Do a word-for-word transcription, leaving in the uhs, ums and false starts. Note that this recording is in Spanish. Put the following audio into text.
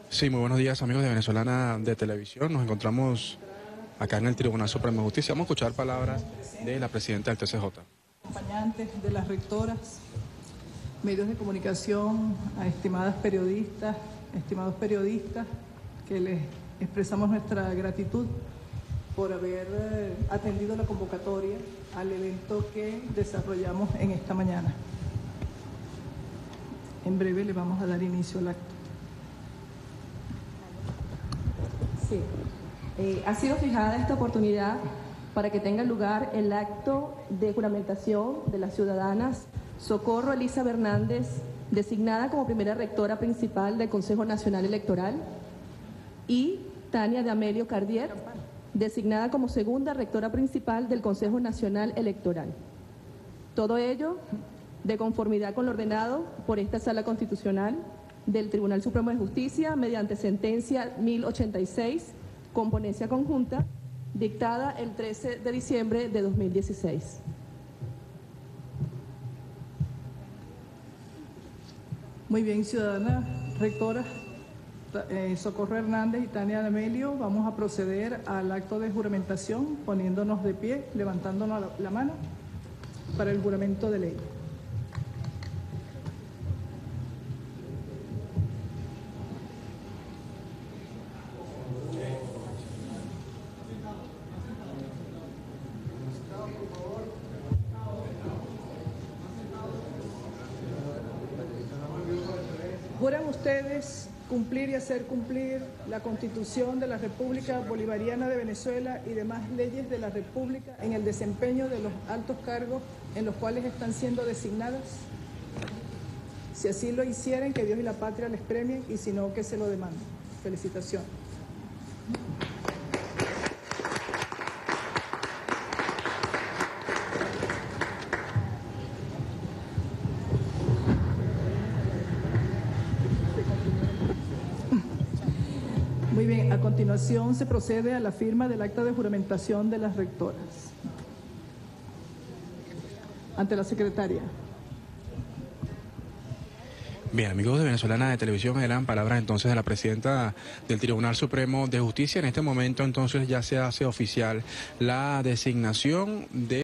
Sí, muy buenos días amigos de Venezolana de Televisión. Nos encontramos acá en el Tribunal Supremo de Justicia. Vamos a escuchar palabras de la presidenta del T C J. Acompañantes de las rectoras, medios de comunicación, a estimadas periodistas, estimados periodistas, que les expresamos nuestra gratitud por haber eh, atendido la convocatoria al evento que desarrollamos en esta mañana. En breve le vamos a dar inicio al acto. Sí, eh, ha sido fijada esta oportunidad para que tenga lugar el acto de juramentación de las ciudadanas Socorro Elisa Bernández, designada como primera rectora principal del Consejo Nacional Electoral, y Tania de Amelio Cardier, designada como segunda rectora principal del Consejo Nacional Electoral. Todo ello de conformidad con lo ordenado por esta Sala Constitucional del Tribunal Supremo de Justicia mediante sentencia mil ochenta y seis, con ponencia conjunta, dictada el trece de diciembre de dos mil dieciséis. Muy bien, ciudadanas rectoras eh, Socorro Hernández y Tania de Amelio, vamos a proceder al acto de juramentación poniéndonos de pie, levantándonos la, la mano para el juramento de ley. ¿Juran ustedes cumplir y hacer cumplir la Constitución de la República Bolivariana de Venezuela y demás leyes de la República en el desempeño de los altos cargos en los cuales están siendo designadas? Si así lo hicieren, que Dios y la patria les premien, y si no, que se lo demanden. Felicitaciones. Muy bien, a continuación se procede a la firma del acta de juramentación de las rectoras. Ante la secretaria. Bien, amigos de Venezolana de Televisión, eran palabras entonces de la presidenta del Tribunal Supremo de Justicia. En este momento entonces ya se hace oficial la designación de